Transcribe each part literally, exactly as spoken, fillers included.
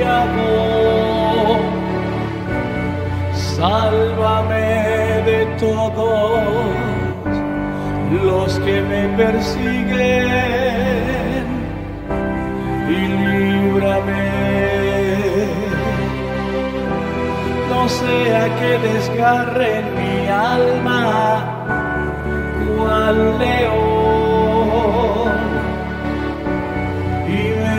confiado. Sálvame de todos los que me persiguen y líbrame, no sea que desgarren mi alma cual león y me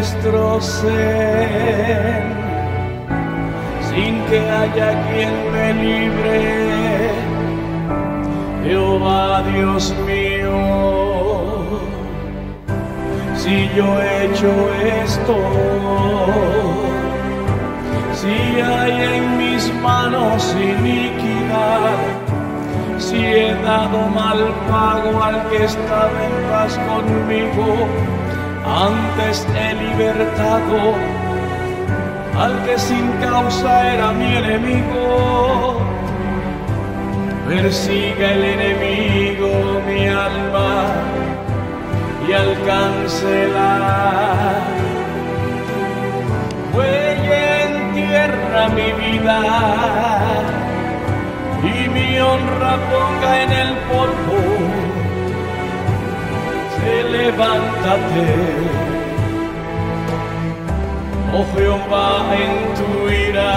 destrocen sin que haya quien me libre. Jehová Dios mío, si yo he hecho esto, si hay en mis manos iniquidad, si he dado mal pago al que estaba en paz conmigo, antes he libertado al que sin causa era mi enemigo. Persiga el enemigo mi alma y alcáncela. Huelle en tierra mi vida y mi honra ponga en el polvo. Se levántate, oh Jehová, en tu ira,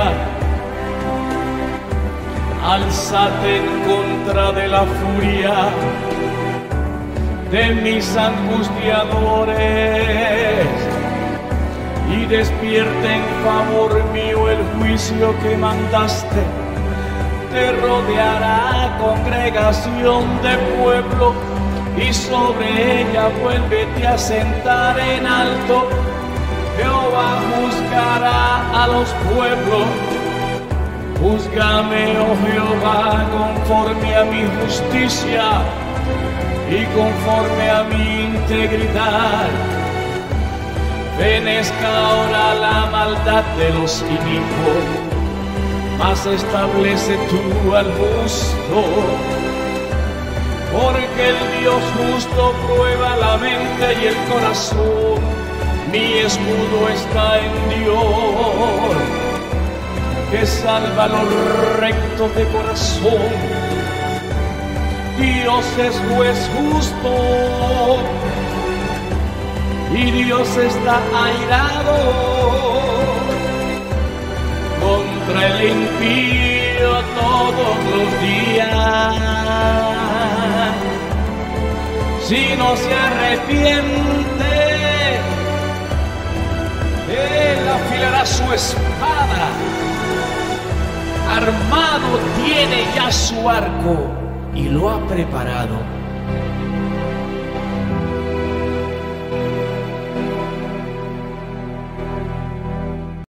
alzate en contra de la furia de mis angustiadores y despierte en favor mío el juicio que mandaste. Te rodeará congregación de pueblo y sobre ella vuélvete a sentar en alto. Jehová juzgará a los pueblos. Júzgame, oh Jehová, conforme a mi justicia y conforme a mi integridad. Fenezca ahora la maldad de los inicuos, mas establece tú al justo. Porque el Dios justo prueba la mente y el corazón. Mi escudo está en Dios, que salva a los rectos de corazón. Dios es juez justo y Dios está airado contra el impío todos los días. Si no se arrepiente, él afilará su espada. Armado tiene ya su arco y lo ha preparado.